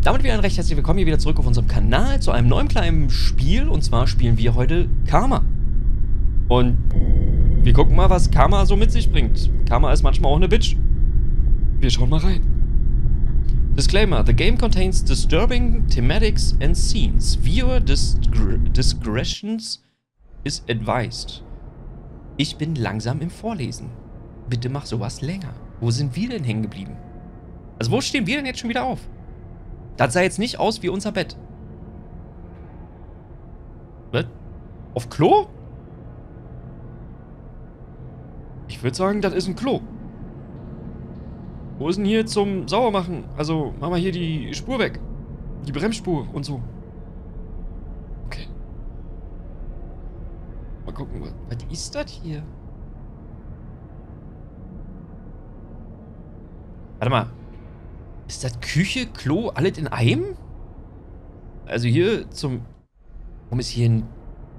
Damit wieder ein recht herzlich willkommen hier wieder zurück auf unserem Kanal zu einem neuen kleinen Spiel. Und zwar spielen wir heute Karma. Und wir gucken mal, was Karma so mit sich bringt. Karma ist manchmal auch eine Bitch. Wir schauen mal rein. Disclaimer: The game contains disturbing thematics and scenes. Viewer discretions is advised. Ich bin langsam im Vorlesen. Bitte mach sowas länger. Wo sind wir denn hängen geblieben? Also wo stehen wir denn jetzt schon wieder auf? Das sah jetzt nicht aus wie unser Bett. Was? Auf Klo? Ich würde sagen, das ist ein Klo. Wo ist denn hier zum Saubermachen? Also, machen wir hier die Spur weg. Die Bremsspur und so. Okay. Mal gucken, was ist das hier? Warte mal. Ist das Küche, Klo, alles in einem? Also hier zum... Warum ist hier ein...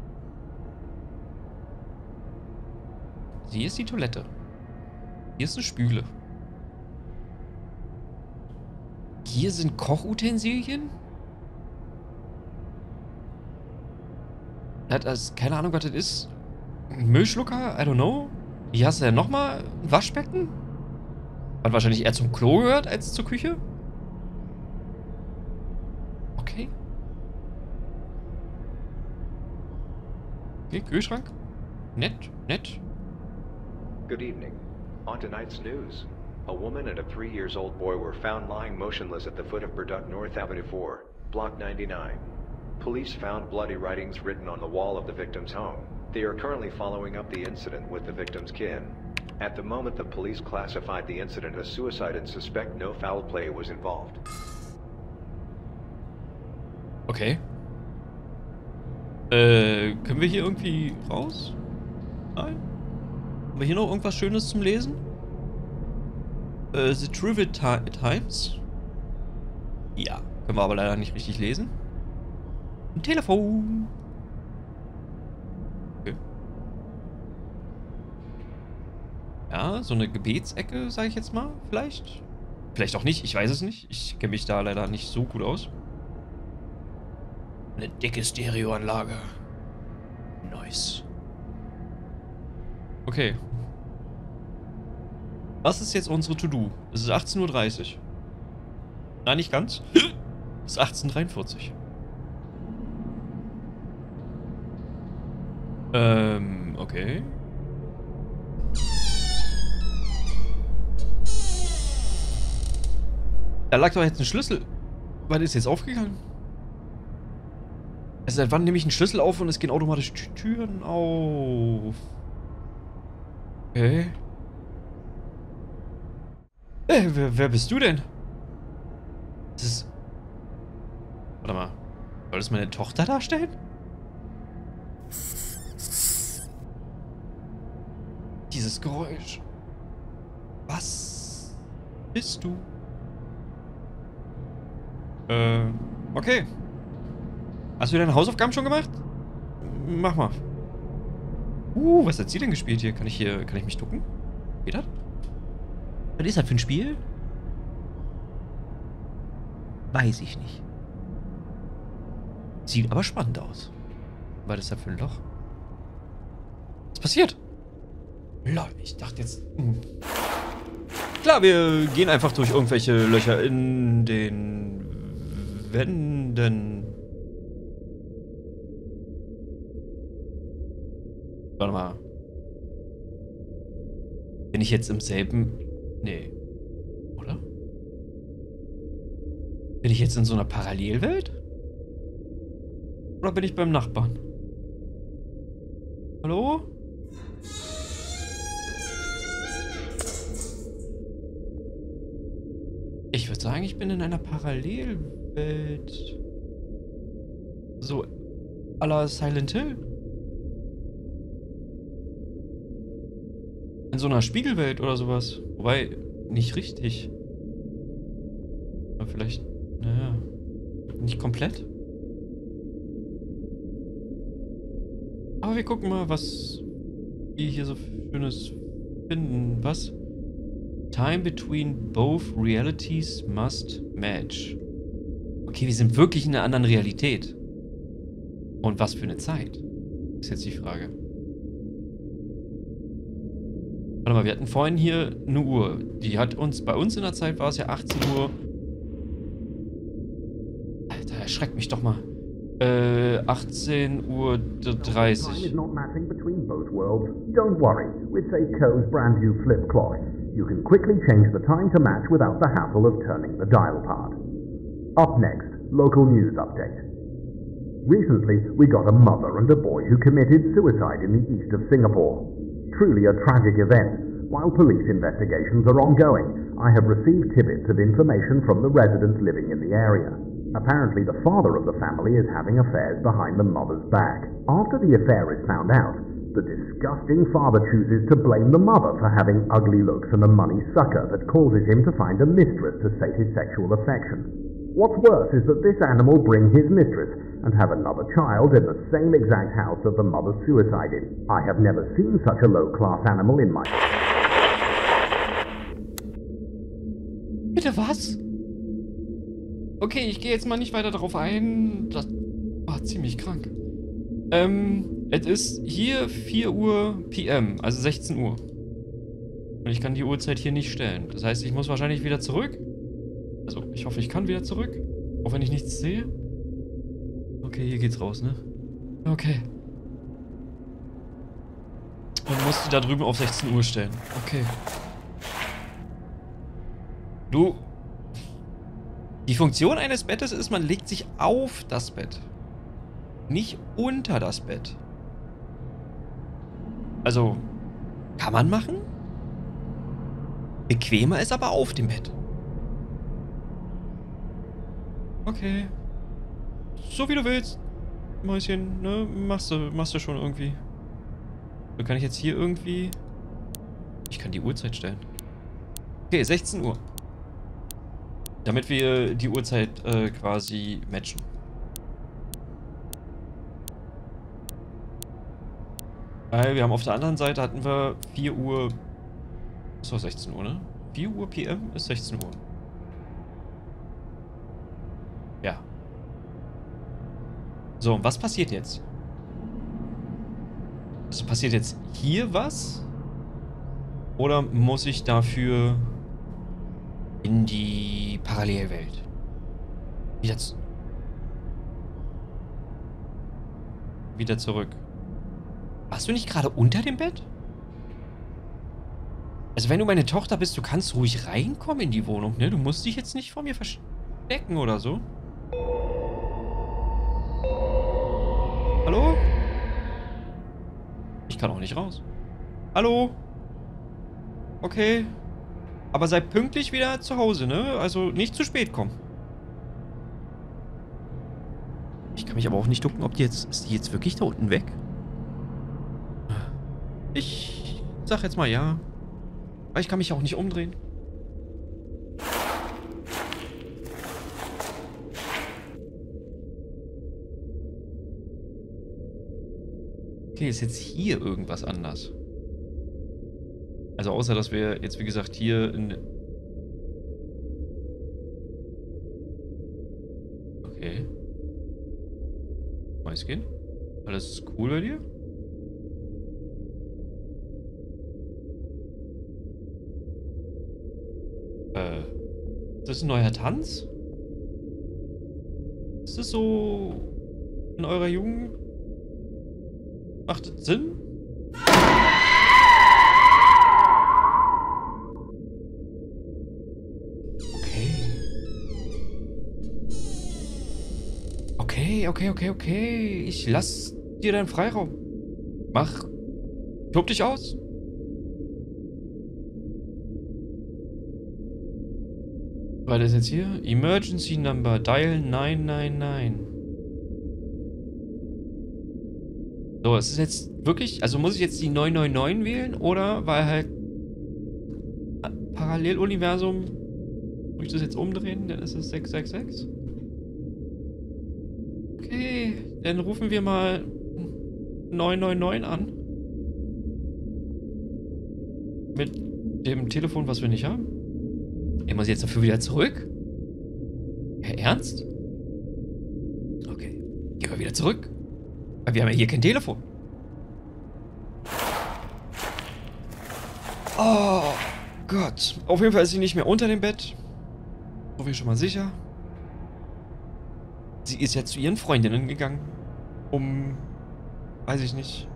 Hier ist die Toilette. Hier ist eine Spüle. Hier sind Kochutensilien? Das ist, keine Ahnung, was das ist. Ein Müllschlucker? I don't know. Hier hast du ja nochmal ein Waschbecken? Hat wahrscheinlich eher zum Klo gehört als zur Küche. Okay. Okay, Kühlschrank. Nett, nett. Good evening. On tonight's news, a woman and a 3-year-old boy were found lying motionless at the foot of Burduck North Avenue 4, Block 99. Police found bloody writings written on the wall of the victim's home. They are currently following up the incident with the victim's kin. At the moment, the police classified the incident as suicide and suspect no foul play was involved. Okay. Können wir hier irgendwie raus? Nein? Haben wir hier noch irgendwas Schönes zum Lesen? The Trivial Times? Ja, können wir aber leider nicht richtig lesen. Ein Telefon. Okay. Ja, so eine Gebetsecke, sage ich jetzt mal, vielleicht. Vielleicht auch nicht, ich weiß es nicht. Ich kenne mich da leider nicht so gut aus. Eine dicke Stereoanlage. Nice. Okay. Was ist jetzt unsere To-Do? Es ist 18:30 Uhr. Nein, nicht ganz. Es ist 18:43 Uhr. Okay. Da lag doch jetzt ein Schlüssel. Was ist jetzt aufgegangen? Also seit wann nehme ich einen Schlüssel auf und es gehen automatisch Türen auf? Okay. Wer bist du denn? Das ist... Warte mal. Soll das meine Tochter darstellen? Dieses Geräusch. Was bist du? Okay. Hast du deine Hausaufgaben schon gemacht? Mach mal. Was hat sie denn gespielt hier? Kann ich mich ducken? Geht das? Was ist das für ein Spiel? Weiß ich nicht. Sieht aber spannend aus. Was ist das für ein Loch? Was passiert? Lol, ich dachte jetzt... Klar, wir gehen einfach durch irgendwelche Löcher in den Wänden. Warte mal. Bin ich jetzt im selben... Nee. Oder? Bin ich jetzt in so einer Parallelwelt? Oder bin ich beim Nachbarn? Hallo? Ich würde sagen, ich bin in einer Parallelwelt. So à la Silent Hill. In so einer Spiegelwelt oder sowas. Wobei, nicht richtig. Aber vielleicht, naja, nicht komplett. Aber wir gucken mal, was wir hier so Schönes finden. Was? Time between both realities must match. Okay, wir sind wirklich in einer anderen Realität. Und was für eine Zeit? Ist jetzt die Frage. Warte mal, wir hatten vorhin hier eine Uhr. Die hat uns, bei uns in der Zeit war es ja 18 Uhr. Alter, erschreckt mich doch mal. 18:30 Uhr. Time is not matching between both worlds. Don't worry, with Seiko's brand new flip clock, you can quickly change the time to match without the hassle of turning the dial part. Up next, local news update. Recently, we got a mother and a boy who committed suicide in the east of Singapore. Truly a tragic event. While police investigations are ongoing, I have received tidbits of information from the residents living in the area. Apparently, the father of the family is having affairs behind the mother's back. After the affair is found out, the disgusting father chooses to blame the mother for having ugly looks and a money sucker that causes him to find a mistress to sate his sexual affection. What's worse is that this animal bring his mistress and have another child in the same exact house that the mother suicided. I have never seen such a low-class animal in my... Bitte was? Okay, ich gehe jetzt mal nicht weiter darauf ein. Das war ziemlich krank. Es ist hier 4 Uhr PM, also 16 Uhr. Und ich kann die Uhrzeit hier nicht stellen. Das heißt, ich muss wahrscheinlich wieder zurück. Also, ich hoffe, ich kann wieder zurück. Auch wenn ich nichts sehe. Okay, hier geht's raus, ne? Okay. Und musst du da drüben auf 16 Uhr stellen. Okay. Du... Die Funktion eines Bettes ist, man legt sich auf das Bett. Nicht unter das Bett. Also, kann man machen. Bequemer ist aber auf dem Bett. Okay. So wie du willst. Mäuschen, ne? Machst du schon irgendwie. So, kann ich jetzt hier irgendwie... Ich kann die Uhrzeit stellen. Okay, 16 Uhr. Damit wir die Uhrzeit quasi matchen. Weil wir haben auf der anderen Seite hatten wir 4 Uhr... Das war 16 Uhr, ne? 4 Uhr PM ist 16 Uhr. Ja. So, und was passiert jetzt? Also passiert jetzt hier was? Oder muss ich dafür... in die Parallelwelt. Wieder zurück. Warst du nicht gerade unter dem Bett? Also wenn du meine Tochter bist, du kannst ruhig reinkommen in die Wohnung, ne? Du musst dich jetzt nicht vor mir verstecken oder so. Hallo? Ich kann auch nicht raus. Hallo? Okay. Aber sei pünktlich wieder zu Hause, ne? Also nicht zu spät kommen. Ich kann mich aber auch nicht ducken, ob die jetzt... Ist die jetzt wirklich da unten weg? Ich sag jetzt mal ja. Weil ich kann mich auch nicht umdrehen. Okay, ist jetzt hier irgendwas anders? Also außer, dass wir jetzt, wie gesagt, hier in... Okay. Mäuschen? Alles cool bei dir? Ist das ein neuer Tanz? Ist das so in eurer Jugend? Macht das Sinn? Okay. Ich lass dir deinen Freiraum. Tob dich aus. Was ist jetzt hier? Emergency Number. Dial 999. So, es ist jetzt wirklich... Also muss ich jetzt die 999 wählen? Oder weil halt... Paralleluniversum... Muss ich das jetzt umdrehen? Dann ist es 666. Okay, dann rufen wir mal 999 an. Mit dem Telefon, was wir nicht haben. Muss ich jetzt dafür wieder zurück? Ja, ernst? Gehen wir wieder zurück. Weil wir haben ja hier kein Telefon. Oh Gott. Auf jeden Fall ist sie nicht mehr unter dem Bett. So viel schon mal sicher. Sie ist jetzt zu ihren Freundinnen gegangen. Weiß ich nicht.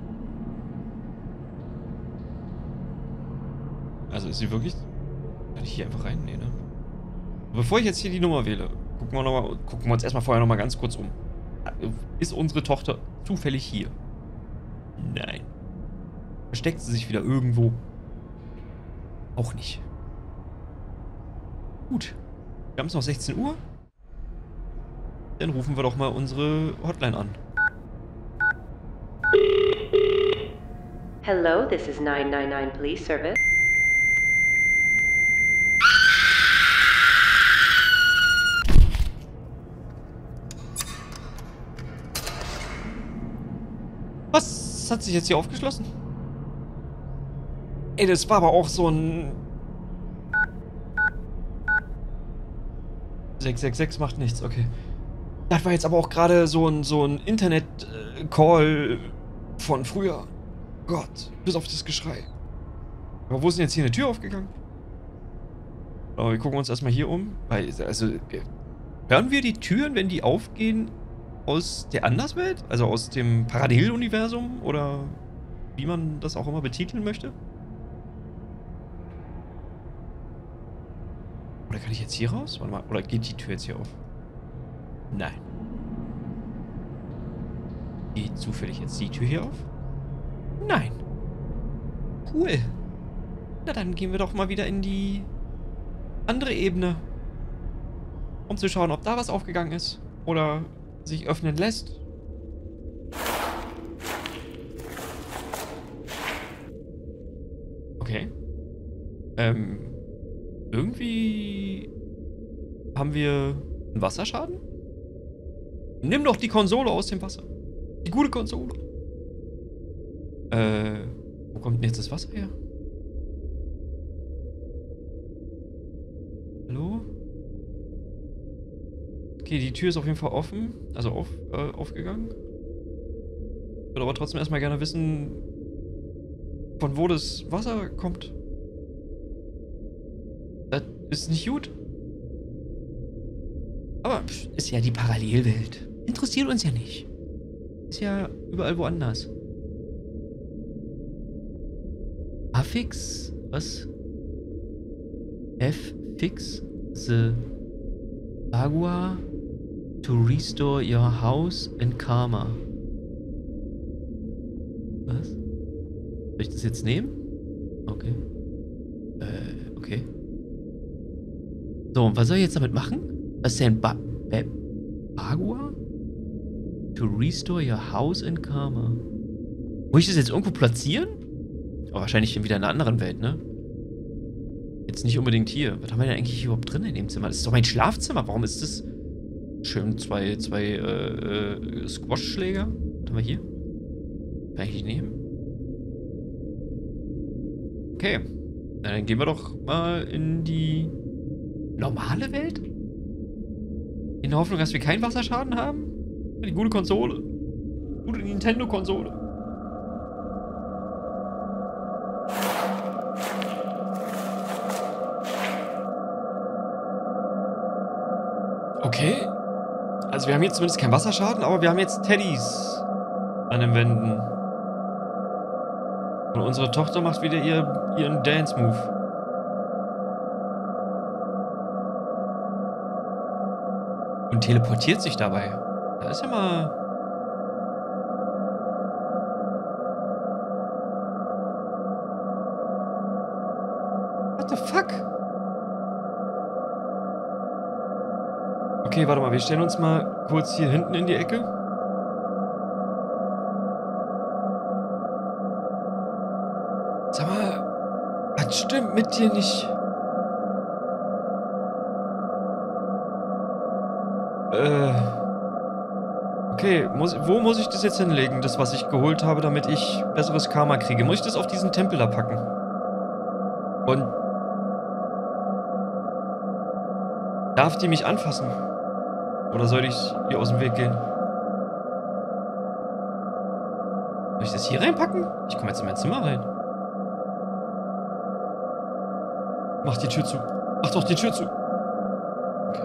Also ist sie wirklich... Kann ich hier einfach rein? Nee, ne? Bevor ich jetzt hier die Nummer wähle, gucken wir uns erstmal vorher nochmal ganz kurz um. Ist unsere Tochter zufällig hier? Nein. Versteckt sie sich wieder irgendwo? Auch nicht. Gut. Wir haben es noch 16 Uhr. Dann rufen wir doch mal unsere Hotline an. Hello, this is 999 Police Service. Was hat sich jetzt hier aufgeschlossen? Ey, das war aber auch so ein... 666 macht nichts, okay. Das war jetzt aber auch gerade so ein Internet-Call von früher. Gott, bis auf das Geschrei. Aber wo ist denn jetzt hier eine Tür aufgegangen? Aber wir gucken uns erstmal hier um. Weil, also, hören wir die Türen, wenn die aufgehen, aus der Anderswelt? Also aus dem Paralleluniversum? Oder wie man das auch immer betiteln möchte? Oder kann ich jetzt hier raus? Warte mal. Oder geht die Tür jetzt hier auf? Nein. Geht zufällig jetzt die Tür hier auf? Nein. Cool. Na, dann gehen wir doch mal wieder in die andere Ebene. Um zu schauen, ob da was aufgegangen ist. Oder sich öffnen lässt. Okay. Irgendwie haben wir einen Wasserschaden? Nimm doch die Konsole aus dem Wasser. Die gute Konsole. Wo kommt denn jetzt das Wasser her? Hallo? Okay, die Tür ist auf jeden Fall offen. Also aufgegangen. Ich würde aber trotzdem erstmal gerne wissen, von wo das Wasser kommt. Das ist nicht gut. Aber ist ja die Parallelwelt. Interessiert uns ja nicht. Ist ja überall woanders. Affix? Was? F-Fix the Agua to restore your house in Karma. Was? Soll ich das jetzt nehmen? Okay. Okay. So, und was soll ich jetzt damit machen? Was ist denn Agua? To restore your house in Karma. Muss ich das jetzt irgendwo platzieren? Aber wahrscheinlich wieder in einer anderen Welt, ne? Jetzt nicht unbedingt hier. Was haben wir denn eigentlich überhaupt drin in dem Zimmer? Das ist doch mein Schlafzimmer. Warum ist das... Schön zwei Squash-Schläger. Was haben wir hier? Kann ich nicht nehmen? Okay. Na, dann gehen wir doch mal in die normale Welt? In der Hoffnung, dass wir keinen Wasserschaden haben? Die gute Konsole. Gute Nintendo-Konsole. Okay. Also wir haben jetzt zumindest keinen Wasserschaden, aber wir haben jetzt Teddys an den Wänden. Und unsere Tochter macht wieder ihren Dance-Move. Und teleportiert sich dabei. Da ist ja mal... What the fuck? Okay, warte mal, wir stellen uns mal kurz hier hinten in die Ecke. Sag mal, was stimmt mit dir nicht? Okay, wo muss ich das jetzt hinlegen, das, was ich geholt habe, damit ich besseres Karma kriege? Muss ich das auf diesen Tempel da packen? Und... Darf die mich anfassen? Oder soll ich ihr aus dem Weg gehen? Soll ich das hier reinpacken? Ich komme jetzt in mein Zimmer rein. Mach die Tür zu. Mach doch die Tür zu. Okay.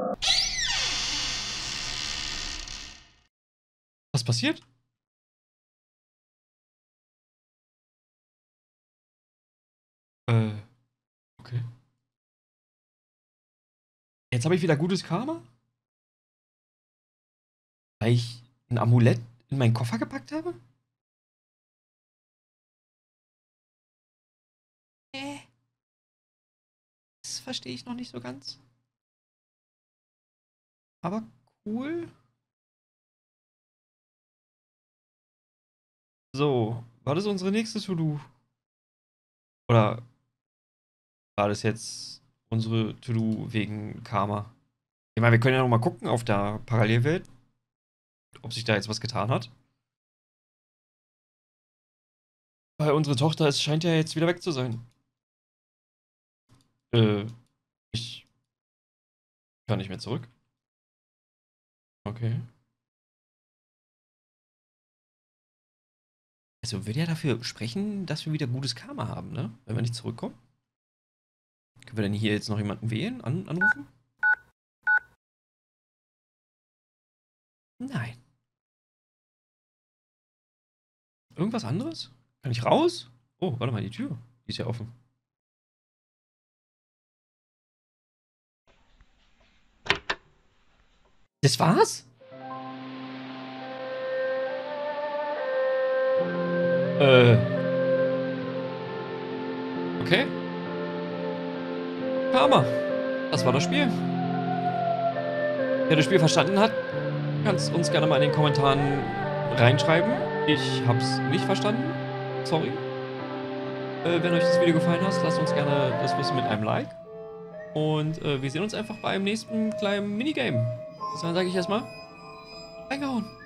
Was passiert? Okay. Jetzt habe ich wieder gutes Karma? Weil ich ein Amulett in meinen Koffer gepackt habe? Das verstehe ich noch nicht so ganz. Aber cool. So, war das unsere nächste To-Do? Oder war das jetzt unsere To-Do wegen Karma? Ich meine, wir können ja noch mal gucken auf der Parallelwelt, ob sich da jetzt was getan hat. Weil unsere Tochter, es scheint ja jetzt wieder weg zu sein. Ich kann nicht mehr zurück. Okay. Also würde ja dafür sprechen, dass wir wieder gutes Karma haben, ne? Wenn wir nicht zurückkommen. Können wir denn hier jetzt noch jemanden wählen, anrufen? Nein. Irgendwas anderes? Kann ich raus? Oh, warte mal, die Tür. Die ist ja offen. Das war's? Okay. Karma. Das war das Spiel. Wer das Spiel verstanden hat, kann es uns gerne mal in den Kommentaren reinschreiben. Ich hab's nicht verstanden. Sorry. Wenn euch das Video gefallen hat, lasst uns gerne das wissen mit einem Like. Und wir sehen uns einfach beim nächsten kleinen Minigame. Bis dann sage ich erstmal reingehauen.